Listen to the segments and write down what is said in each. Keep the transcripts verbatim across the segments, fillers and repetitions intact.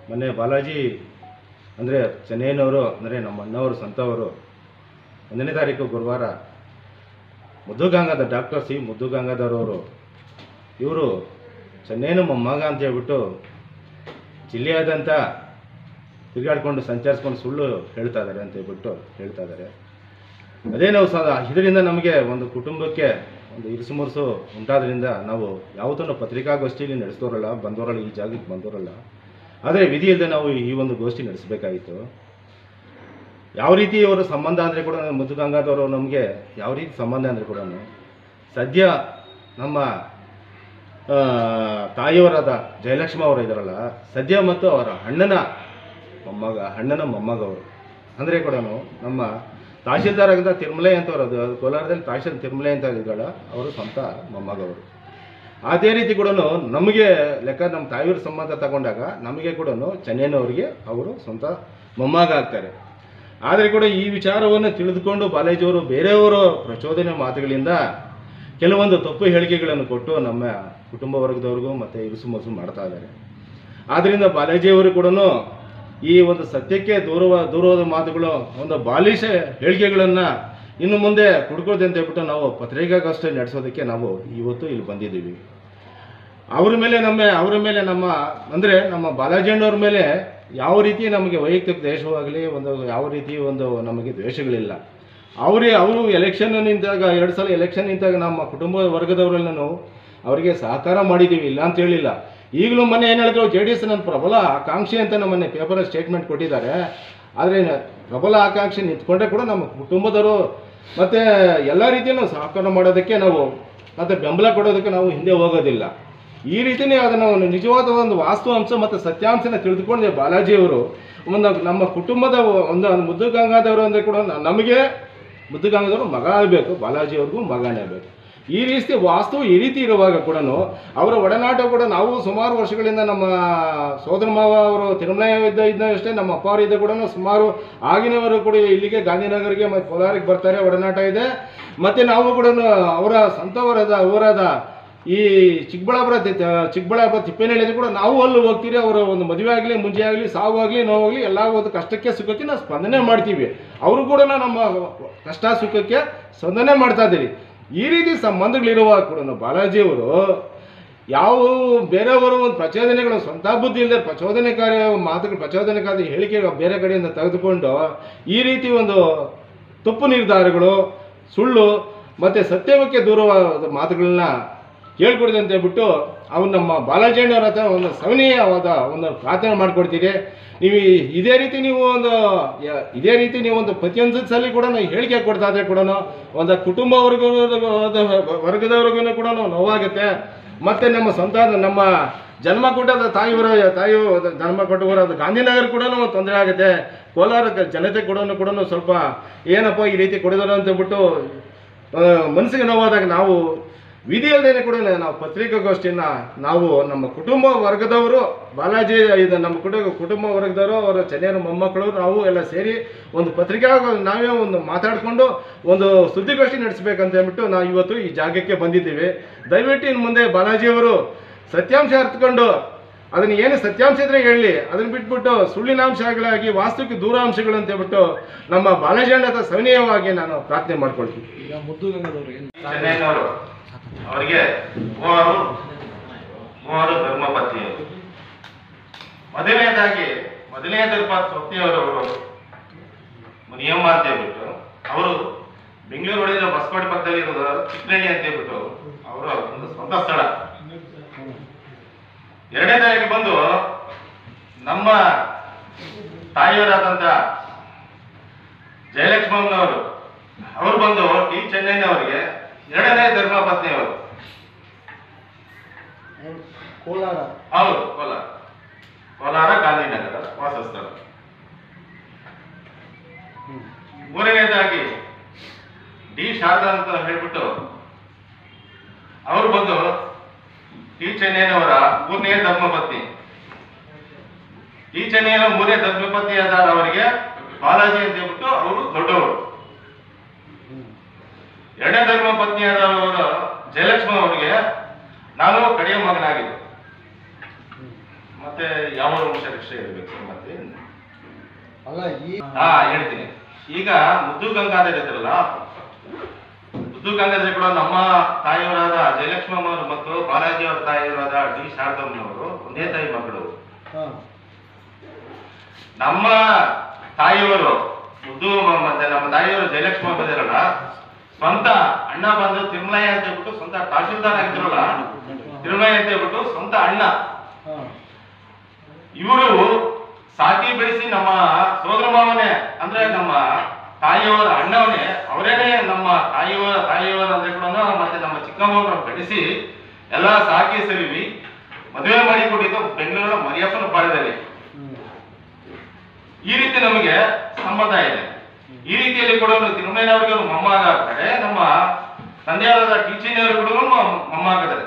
ಮೊನ್ನೆ ಬಾಲಾಜಿ ಅಂದರೆ ಚೆನ್ನೈನವರು ಅಂದರೆ ನಮ್ಮ ಅಣ್ಣವರು ಸಂತವರು ಒಂದನೇ ತಾರೀಕು ಗುರುವಾರ ಮುದ್ದುಗಂಗಾಧರ್ ಡಾಕ್ಟರ್ ಸಿ ಮುದ್ದುಗಂಗಾಧರ್ ಅವರು ಇವರು ಚೆನ್ನೈನ ಮೊಮ್ಮಗ ಅಂತ ಹೇಳ್ಬಿಟ್ಟು ಜಿಲ್ಲೆಯಾದಂಥ ತಿರುಗಾಡ್ಕೊಂಡು ಸಂಚರಿಸ್ಕೊಂಡು ಸುಳ್ಳು ಹೇಳ್ತಾ ಇದ್ದಾರೆ ಅಂತ ಹೇಳ್ಬಿಟ್ಟು ಹೇಳ್ತಾ ಇದ್ದಾರೆ. ಅದೇ ನಾವು ಸಹ ಇದರಿಂದ ನಮಗೆ ಒಂದು ಕುಟುಂಬಕ್ಕೆ ಒಂದು ಇರಿಸು ಮುರುಸು ಉಂಟಾದ್ರಿಂದ ನಾವು ಯಾವತ್ತೂ ಪತ್ರಿಕಾಗೋಷ್ಠಿಯಲ್ಲಿ ನಡೆಸ್ತೋರಲ್ಲ, ಬಂದವರಲ್ಲ, ಈ ಜಾಗಕ್ಕೆ ಬಂದವರಲ್ಲ. ಆದರೆ ವಿಧಿ ಇಲ್ಲದೆ ನಾವು ಈ ಒಂದು ಗೋಷ್ಠಿ ನಡೆಸಬೇಕಾಗಿತ್ತು. ಯಾವ ರೀತಿ ಅವರ ಸಂಬಂಧ ಅಂದರೆ ಕೂಡ ಮುದ್ದುಗಂಗಾಧರ್ ನಮಗೆ ಯಾವ ರೀತಿ ಸಂಬಂಧ ಅಂದರೆ ಕೂಡ ಸದ್ಯ ನಮ್ಮ ತಾಯಿಯವರಾದ ಜಯಲಕ್ಷ್ಮಿ ಅವರು ಇದ್ದಾರಲ್ಲ, ಸದ್ಯ ಮತ್ತು ಅವರ ಅಣ್ಣನ ಮೊಮ್ಮಗ ಅಣ್ಣನ ಮೊಮ್ಮಗವರು ಅಂದರೆ ಕೂಡ ನಮ್ಮ ತಹಶೀಲ್ದಾರ್ ಆಗಿದ್ದ ತಿರುಮಲೆ ಅಂತವ್ರು, ಅದು ಕೋಲಾರದಲ್ಲಿ ತಹಶೀಲ್ ತಿರುಮಲೆ ಅಂತ ಇದ್ದಾಳ, ಅವರು ಸ್ವಂತ ಮೊಮ್ಮಗವರು. ಅದೇ ರೀತಿ ಕೂಡ ನಮಗೆ ಲೆಕ್ಕ ನಮ್ಮ ತಾಯಿಯವ್ರ ಸಂಬಂಧ ತಗೊಂಡಾಗ ನಮಗೆ ಕೂಡ ಚೆನ್ನೈನವರಿಗೆ ಅವರು ಸ್ವಂತ ಮೊಮ್ಮಗ ಆಗ್ತಾರೆ. ಆದರೆ ಕೂಡ ಈ ವಿಚಾರವನ್ನು ತಿಳಿದುಕೊಂಡು ಬಾಲಾಜಿಯವರು ಬೇರೆಯವರು ಪ್ರಚೋದನೆ ಮಾತುಗಳಿಂದ ಕೆಲವೊಂದು ತಪ್ಪು ಹೇಳಿಕೆಗಳನ್ನು ಕೊಟ್ಟು ನಮ್ಮ ಕುಟುಂಬ ವರ್ಗದವ್ರಿಗೂ ಮತ್ತು ಇರಿಸು ಮುರುಸು ಮಾಡ್ತಾ ಇದ್ದಾರೆ. ಆದ್ದರಿಂದ ಬಾಲಾಜಿಯವರು ಕೂಡ ಈ ಒಂದು ಸತ್ಯಕ್ಕೆ ದೂರವ ದೂರವಾದ ಮಾತುಗಳು, ಒಂದು ಬಾಲಿಶ ಹೇಳಿಕೆಗಳನ್ನು ಇನ್ನು ಮುಂದೆ ಕುಡ್ಕೊಳ್ದೆ ಅಂತ ಹೇಳ್ಬಿಟ್ಟು ನಾವು ಪತ್ರಿಕಾಗೋಷ್ಠಿ ನಡೆಸೋದಕ್ಕೆ ನಾವು ಇವತ್ತು ಇಲ್ಲಿ ಬಂದಿದ್ದೀವಿ. ಅವ್ರ ಮೇಲೆ ನಮ್ಮ ಅವರ ಮೇಲೆ ನಮ್ಮ ಅಂದರೆ ನಮ್ಮ ಬಾಲಾಜಿ ಅಣ್ಣವ್ರ ಮೇಲೆ ಯಾವ ರೀತಿ ನಮಗೆ ವೈಯಕ್ತಿಕ ದ್ವೇಷವಾಗಲಿ, ಒಂದು ಯಾವ ರೀತಿ ಒಂದು ನಮಗೆ ದ್ವೇಷಗಳಿಲ್ಲ. ಅವರೇ ಅವರು ಎಲೆಕ್ಷನ್ ನಿಂತಾಗ ಎರಡು ಸಲ ಎಲೆಕ್ಷನ್ ನಿಂತಾಗ ನಮ್ಮ ಕುಟುಂಬ ವರ್ಗದವರೆಲ್ಲ ನಾವು ಅವರಿಗೆ ಸಹಕಾರ ಮಾಡಿದ್ದೀವಿ, ಇಲ್ಲ ಅಂತ ಹೇಳಿಲ್ಲ. ಈಗಲೂ ಮೊನ್ನೆ ಏನು ಹೇಳಿದ್ರು, ಜೆ ಡಿ ಎಸ್ ನನ್ನ ಪ್ರಬಲ ಆಕಾಂಕ್ಷಿ ಅಂತ ನಮ್ಮ ಮೊನ್ನೆ ಪೇಪರಲ್ಲಿ ಸ್ಟೇಟ್ಮೆಂಟ್ ಕೊಟ್ಟಿದ್ದಾರೆ. ಆದರೆ ಪ್ರಬಲ ಆಕಾಂಕ್ಷಿ ನಿಂತ್ಕೊಂಡ್ರೆ ಕೂಡ ನಮ್ಮ ಕುಟುಂಬದವರು ಮತ್ತು ಎಲ್ಲ ರೀತಿಯೂ ಸಹಕಾರ ಮಾಡೋದಕ್ಕೆ ನಾವು ಮತ್ತು ಬೆಂಬಲ ಕೊಡೋದಕ್ಕೆ ನಾವು ಹಿಂದೆ ಹೋಗೋದಿಲ್ಲ. ಈ ರೀತಿಯೇ ಅದನ್ನು ನಿಜವಾದ ಒಂದು ವಾಸ್ತವಾಂಶ ಮತ್ತು ಸತ್ಯಾಂಶನ ತಿಳಿದುಕೊಂಡೆ ಬಾಲಾಜಿಯವರು ಒಂದು ನಮ್ಮ ಕುಟುಂಬದ ಒಂದು ಮುದ್ದುಗಂಗಾಧರ್ ಅಂದರೆ ಕೂಡ ನಮಗೆ ಮುದ್ದುಗಂಗಾಧರ್ ಮಗ ಆಗಬೇಕು, ಬಾಲಾಜಿಯವ್ರಿಗೂ ಮಗನೇ ಬೇಕು. ಈ ರೀತಿ ವಾಸ್ತವ ಈ ರೀತಿ ಇರುವಾಗ ಕೂಡ ಅವರ ಒಡನಾಟ ಕೂಡ ನಾವು ಸುಮಾರು ವರ್ಷಗಳಿಂದ ನಮ್ಮ ಸೋದರ ಮಾವ ಅವರು ತಿರುಮಲ ಇದ್ದ ಇದ್ದಷ್ಟೇ ನಮ್ಮ ಅಪ್ಪ ಅವರು ಇದ್ದ ಕೂಡ ಸುಮಾರು ಆಗಿನವರು ಕೂಡ ಇಲ್ಲಿಗೆ ಗಾಂಧಿನಗರಿಗೆ ಮತ್ತು ಕೋಲಾರಕ್ಕೆ ಬರ್ತಾರೆ, ಒಡನಾಟ ಇದೆ. ಮತ್ತು ನಾವು ಕೂಡ ಅವರ ಸ್ವಂತವರಾದ ಅವರಾದ ಈ ಚಿಕ್ಕಬಳ್ಳಾಪುರ ಚಿಕ್ಕಬಳ್ಳಾಪುರ ತಿಪ್ಪೇನಹಳ್ಳಿ ಕೂಡ ನಾವು ಅಲ್ಲಿ ಹೋಗ್ತೀವಿ. ಅವರ ಒಂದು ಮದುವೆ ಆಗಲಿ, ಮುಂಜೆ ಆಗಲಿ, ಸಾವು ಆಗಲಿ, ನೋವಾಗಲಿ ಎಲ್ಲ ಒಂದು ಕಷ್ಟಕ್ಕೆ ಸುಖಕ್ಕೆ ನಾವು ಸ್ಪಂದನೆ ಮಾಡ್ತೀವಿ. ಅವರು ಕೂಡ ನಮ್ಮ ಕಷ್ಟ ಸುಖಕ್ಕೆ ಸ್ಪಂದನೆ ಮಾಡ್ತಾ ಇದ್ದೀವಿ. ಈ ರೀತಿ ಸಂಬಂಧಗಳಿರುವಾಗ ಕೂಡ ಬಾಲಾಜಿಯವರು ಯಾವ ಬೇರೆಯವರು ಒಂದು ಪ್ರಚೋದನೆಗಳು ಸ್ವಂತ ಬುದ್ಧಿ ಇಲ್ಲದೆ ಪ್ರಚೋದನೆಕಾರಿ ಮಾತುಗಳು ಪ್ರಚೋದನೆಕಾರಿ ಹೇಳಿಕೆಗಳು ಬೇರೆ ಕಡೆಯಿಂದ ತೆಗೆದುಕೊಂಡು ಈ ರೀತಿ ಒಂದು ತಪ್ಪು ನಿರ್ಧಾರಗಳು, ಸುಳ್ಳು ಮತ್ತು ಸತ್ಯಕ್ಕೆ ದೂರವಾದ ಮಾತುಗಳನ್ನ ಹೇಳ್ಕೊಡಿದೆ ಅಂತ ಹೇಳ್ಬಿಟ್ಟು ಅವ್ರು ನಮ್ಮ ಬಾಲಾಜಿ ಅಣ್ಣವ್ರ ಹತ್ರ ಒಂದು ಸವಿನೀಯವಾದ ಒಂದು ಪ್ರಾರ್ಥನೆ ಮಾಡಿಕೊಡ್ತೀರಿ. ನೀವು ಇದೇ ರೀತಿ ನೀವು ಒಂದು ಇದೇ ರೀತಿ ನೀವು ಒಂದು ಪ್ರತಿಯೊಂದು ಸಲ ಕೂಡ ಹೇಳಿಕೆ ಕೊಡ್ತಾ ಇದ್ರೆ ಕೂಡ ಒಂದು ಕುಟುಂಬ ವರ್ಗ ವರ್ಗದವ್ರಿಗೂ ಕೂಡ ನೋವಾಗುತ್ತೆ. ಮತ್ತು ನಮ್ಮ ಸ್ವಂತ ನಮ್ಮ ಜನ್ಮ ಕೊಟ್ಟದ ತಾಯಿಯವರ ತಾಯಿ ಜನ್ಮ ಕೊಟ್ಟವರ ಗಾಂಧಿನಗರ ಕೂಡ ತೊಂದರೆ ಆಗುತ್ತೆ. ಕೋಲಾರ ಜನತೆ ಕೂಡ ಕೂಡ ಸ್ವಲ್ಪ ಏನಪ್ಪ ಈ ರೀತಿ ಕೊಡಿದಾರೆ ಅಂತ ಹೇಳ್ಬಿಟ್ಟು ಮನಸ್ಸಿಗೆ ನೋವಾದಾಗ ನಾವು ವಿಧಿ ಅಲ್ಲದೇ ಕೂಡ ನಾವು ಪತ್ರಿಕಾಗೋಷ್ಠಿನ ನಾವು ನಮ್ಮ ಕುಟುಂಬ ವರ್ಗದವರು ಬಾಲಾಜಿ ಇದು ನಮ್ಮ ಕುಟುಂಬ ಕುಟುಂಬ ವರ್ಗದವರು ಅವರ ಚೆನ್ನೈನ ಮೊಮ್ಮಕ್ಕಳು ನಾವು ಎಲ್ಲ ಸೇರಿ ಒಂದು ಪತ್ರಿಕಾ ನಾವೇ ಒಂದು ಮಾತಾಡಿಕೊಂಡು ಒಂದು ಸುದ್ದಿಗೋಷ್ಠಿ ನಡೆಸಬೇಕಂತ ಹೇಳ್ಬಿಟ್ಟು ನಾವು ಇವತ್ತು ಈ ಜಾಗಕ್ಕೆ ಬಂದಿದ್ದೀವಿ. ದಯವಿಟ್ಟು ಇನ್ನು ಮುಂದೆ ಬಾಲಾಜಿಯವರು ಸತ್ಯಾಂಶ ಅರ್ಥಕೊಂಡು ಅದನ್ನು ಏನು ಸತ್ಯಾಂಶ ಇದ್ರೆ ಹೇಳಿ, ಅದನ್ನು ಬಿಟ್ಬಿಟ್ಟು ಸುಳ್ಳಿನಾಂಶಗಳಾಗಿ ವಾಸ್ತವಿಕ ದೂರಾಂಶಗಳು ಅಂತ ಹೇಳ್ಬಿಟ್ಟು ನಮ್ಮ ಬಾಲಾಜಿ ಅಣ್ಣ ಸವಿನೀಯವಾಗಿ ನಾನು ಪ್ರಾರ್ಥನೆ ಮಾಡ್ಕೊಳ್ತೀನಿ. ಈಗ ಮುದ್ದುಗಂಗಾಧರ್ ಚೆನ್ನೈನವರು ಅವರಿಗೆ ಮೂವರು ಮೂವರು ಧರ್ಮಪತ್ನಿಯರು. ಮೊದಲನೇದಾಗಿ ಮೊದಲನೇ ಧರ್ಮಪತ್ನಿಯವರು ಮುನಿಯಮ್ಮ ಅಂತ ಹೇಳ್ಬಿಟ್ಟು ಅವರು ಬೆಂಗಳೂರು ಒಳಗಿನ ಹೊಸಕೋಟೆ ಪಕ್ಕದಲ್ಲಿ ಇರೋದು ಚಿಕ್ಕನಹಳ್ಳಿ ಅಂತ ಹೇಳ್ಬಿಟ್ಟು ಅವರ ಒಂದು ಸ್ವಂತ ಸ್ಥಳ. ಎರಡನೇದಾಗಿ ಬಂದು ನಮ್ಮ ತಾಯಿಯವರಾದಂಥ ಜಯಲಕ್ಷ್ಮಮ್ಮನವರು ಅವರು ಬಂದು ಟಿ ಚೆನ್ನೈನವರಿಗೆ ಎರಡನೇ ಧರ್ಮಪತ್ನಿಯವರು. ಕೋಲಾರ ಹೌದು, ಕೋಲಾರ ಕೋಲಾರ ಗಾಂಧಿನಗರ ವಾಸಸ್ಥಳ. ಮೂರನೇದಾಗಿ ಡಿ ಶಾರದಾ ಅಂತ ಹೇಳ್ಬಿಟ್ಟು ಅವರು ಬಂದು ಟಿ ಚೆನ್ನೈನವರ ಮೂರನೇ ಧರ್ಮಪತ್ನಿ. ಟಿ ಚೆನ್ನೈನ ಮೂರನೇ ಧರ್ಮಪತ್ನಿಯಾದ ಅವರಿಗೆ ಬಾಲಾಜಿ ಅಂತ ಹೇಳ್ಬಿಟ್ಟು ಅವರು ದೊಡ್ಡವರು. ಎರಡನೇ ಧರ್ಮ ಪತ್ನಿಯಾದವರು ಜಯಲಕ್ಷ್ಮಿ ಅವರಿಗೆ ನಾನು ಕಡೆಯ ಮಗನಾಗಿದ್ದೆ. ಮತ್ತೆ ಯಾವ ವಂಶರಿಷ್ಟ ಇರಬೇಕು ಮತ್ತೆ ಅಲ್ಲ ಈ ಹಾ ಹೇಳ್ತೀನಿ. ಈಗ ಮುದ್ದು ಗಂಗಾಧರ್ ಇದ್ರಲ್ಲ, ಮುದ್ದು ಗಂಗಾಧರ್ ಕೂಡ ನಮ್ಮ ತಾಯಿಯವರಾದ ಜಯಲಕ್ಷ್ಮಮ್ಮವರು ಮತ್ತು ಬಾಲಾಜಿ ಅವರ ತಾಯಿಯವರಾದ ಡಿ ಶಾರದಮ್ಮನವರು ಒಂದೇ ತಾಯಿ ಮಕ್ಕಳು. ಹಾ ನಮ್ಮ ತಾಯಿಯವರು ಮುದ್ದು ಮತ್ತೆ ನಮ್ಮ ತಾಯಿಯವರು ಜಯಲಕ್ಷ್ಮಿ ಬಂದಿರಲ್ಲ, ಸ್ವಂತ ಅಣ್ಣ ಬಂದು ತಿರುಮಲಯ್ಯ ಅಂತ ಹೇಳ್ಬಿಟ್ಟು ಸ್ವಂತ ತಹಶೀಲ್ದಾರ್ ಆಗಿದ್ರಲ್ಲ, ತಿರುಮಲಯ್ಯ ಅಂತ ಹೇಳ್ಬಿಟ್ಟು ಸ್ವಂತ ಅಣ್ಣ. ಹಾ ಇವರು ಸಾಕಿ ಬೆಳೆಸಿ ನಮ್ಮ ಸೋದರ ಮಾವನೇ ಅಂದ್ರೆ ನಮ್ಮ ತಾಯಿಯವರ ಅಣ್ಣವನೇ, ಅವರೇನೆ ನಮ್ಮ ತಾಯಿಯವರ ತಾಯಿಯವರ ಅಂದ್ರೆ ಕೂಡ ಮತ್ತೆ ನಮ್ಮ ಚಿಕ್ಕಮ್ಮವ್ರನ್ನ ಬೆಳೆಸಿ ಎಲ್ಲ ಸಾಕಿ ಸರಿವಿ ಮದುವೆ ಮಾಡಿ ಕೊಟ್ಟಿದ್ದು ಬೆಂಗಳೂರಿನ ಮರಿಯಪ್ಪನ ಪಾಳ್ಯದಲ್ಲಿ. ಈ ರೀತಿ ನಮಗೆ ಸಂಬಂಧ ಇದೆ. ಈ ರೀತಿಯಲ್ಲಿ ಕೂಡ ತಿರುಮಲಯ್ಯನವರಿಗೆ ಅವರು ಮೊಮ್ಮಗ ಆಗ್ತಾರೆ, ನಮ್ಮ ತಂದೆಯವರಾದ ಟೀಚಿನವರು ಕೂಡ ಮೊಮ್ಮ ಆಗಿದ್ದಾರೆ.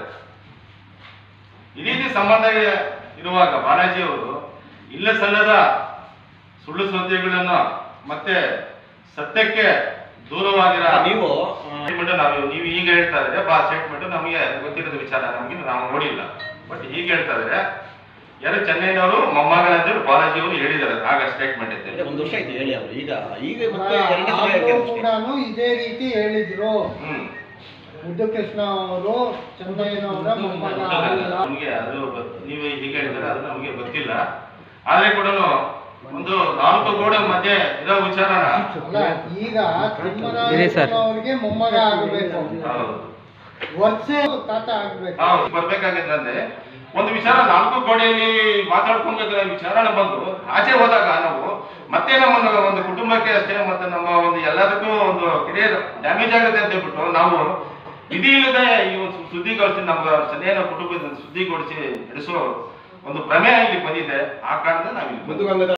ಈ ರೀತಿ ಸಂಬಂಧ ಇರುವಾಗ ಬಾಲಾಜಿ ಅವರು ಇಲ್ಲ ಸಲ್ಲದ ಸುಳ್ಳು ಸುದ್ದಿಗಳನ್ನ ಮತ್ತೆ ಸತ್ಯಕ್ಕೆ ದೂರವಾಗಿರೋ ನೀವು ಸ್ಟೇಟ್ಮೆಂಟ್ ನಾವು ನೀವು ಈಗ ಹೇಳ್ತಾ ಇದ್ರೆ ಬಾ ಸ್ಟೇಟ್ಮೆಂಟ್ ನಮಗೆ ಗೊತ್ತಿರೋದು ವಿಚಾರ, ನಮಗೆ ನಾವು ನೋಡಿಲ್ಲ. ಬಟ್ ಈಗ ಹೇಳ್ತಾ ಇದ್ರೆ ಯಾರು ಚೆನ್ನೈನವರು ಮೊಮ್ಮಗನಂತ ಬಾಲಾಜಿ ಅವರು ಹೇಳಿದ್ದಾರೆ ಆಗ ಸ್ಟೇಟ್ಮೆಂಟ್ ಇತ್ತು. ಒಂದು ವರ್ಷ ಆಯ್ತು ಹೇಳಿ ಅವರು. ಈಗ ಈಗ ಮತ್ತೆ ಎರಡನೇ ಸಲ ಹೇಳ್ತಾರೆ ಅಷ್ಟೇ. ಕೂಡ ಇದೇ ರೀತಿ ಹೇಳಿದ್ರು. ಹ್ಮ್ ಮುದ್ದು ಕೃಷ್ಣ ಅವರು ಚೆನ್ನೈನವರ ಮೊಮ್ಮಗ ಅಲ್ಲ. ನಮಗೆ ಅದು ಗೊತ್ತು. ನೀವು ಹೀಗೆ ಹೇಳಿದ್ರೆ ಅದು ನಮಗೆ ಗೊತ್ತಿಲ್ಲ. ಆದ್ರೆ ಕೂಡ ಒಂದು ನಾಲ್ಕು ಗೋಡೆ ಮಧ್ಯೆ ಇರೋ ವಿಚಾರನ ಅಲ್ಲ, ಈಗ ತಿಮ್ಮರಾಜಪ್ಪನವ್ರಿಗೆ ಮೊಮ್ಮಗ ಆಗಬೇಕು, ಹೌದು ವರ್ಷ ತಾತ ಆಗ್ಬೇಕು. ಹೌದು ಬರ್ಬೇಕಾಗಿದ್ರೆ ಒಂದು ವಿಚಾರ ನಾಲ್ಕು ಗೋಡೆಯಲ್ಲಿ ಮಾತಾಡ್ಕೊಬೇಕಾದ್ರೆ ವಿಚಾರಣ ಬಂದು ಆಚೆ ಹೋದಾಗ ನಾವು ಮತ್ತೆ ನಮ್ಮ ಒಂದು ಕುಟುಂಬಕ್ಕೆ ಅಷ್ಟೇ ಮತ್ತೆ ನಮ್ಮ ಒಂದು ಎಲ್ಲದಕ್ಕೂ ಒಂದು ಕೆರಿಯರ್ ಡ್ಯಾಮೇಜ್ ಆಗುತ್ತೆ ಅಂತ ಹೇಳ್ಬಿಟ್ಟು ನಾವು ವಿಧಿ ಇಲ್ಲದೆ ಈ ಒಂದು ಸುದ್ದಿಗೋಷ್ಠಿ ನಮ್ಮ ಚೆನ್ನೈನ ಕುಟುಂಬದ ಸುದ್ದಿಗೋಷ್ಠಿ ನಡೆಸುವ ಒಂದು ಪ್ರಮೇಯ ಇಲ್ಲಿ ಬಂದಿದೆ. ಆ ಕಾರಣದಿಂದ ನಾವು